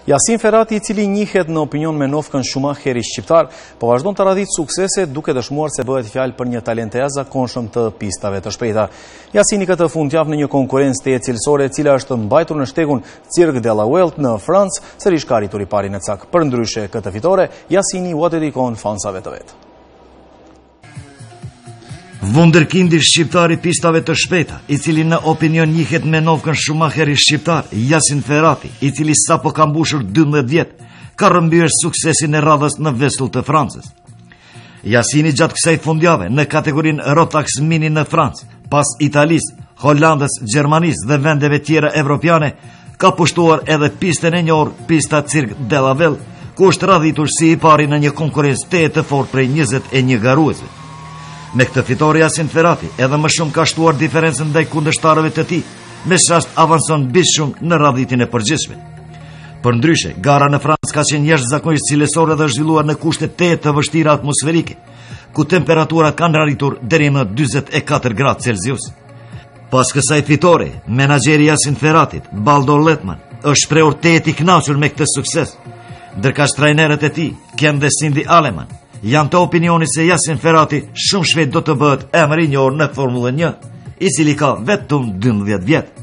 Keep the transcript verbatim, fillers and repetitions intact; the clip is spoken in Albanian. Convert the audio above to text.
Yasin Ferrati, i cili njihet në opinion me Nofkën Schumacheri shqiptar, po vazhdon të radhit suksese duke dëshmuar se bëhet fjalë për një talent të jashtëzakonshëm të pistave të shpejta. Yasini këtë fundjavë në një konkurrencë të cilësore e cila është mbajtur në shtegun Cirque de la Vuelta në Francë, sërish ka arritur i pari në cak. Përndryshe këtë fitore, Yasini u dedikon fansave të vet. Wunderkindi shqiptari pistave të shpejta, i cili në opinion njihet me Nofkën Schumacheri shqiptar, Yasin Ferrati, i cili sapo ka mbushur dymbëdhjetë vjet, ka rrëmbyer suksesin e radhës në vestull të Francës. Yasini gjatë kësaj fundjave në kategorinë Rotax Mini në Francë, pas Italisë, Holandës, Gjermanisë dhe vendeve tjera evropiane, ka pushtuar edhe pistën e njohur, pista Cirque de la Vuelta, ku është radhitur si i pari në një konkurrencë të të fortë prej njëzet e një garuese. Me këtë fitore Yasin Ferrati edhe më shumë ka shtuar diferencën ndaj kundërshtarëve të tij, me shast avanson bishum në radhitin e përgjithshme. Përndryshe, gara në Francë ka qenë jashtëzakonisht cilësore dhe zhvilluar në kushte të të vështira atmosferike, ku temperaturat kanë rritur deri në dyzet e katër gradë Celsius. Pas kësaj fitore, menaxheri Yasin Ferratit, Baldo Letman, është shprehur të i kënaqur me këtë sukses, ndërka trajnerët e tij, Ken dhe Cindy Aleman, janë të opinioni se Yasin Ferrati shumë shpejt do të bëhet emër i njohur në Formulën një, i cili ka vetëm dymbëdhjetë vjet.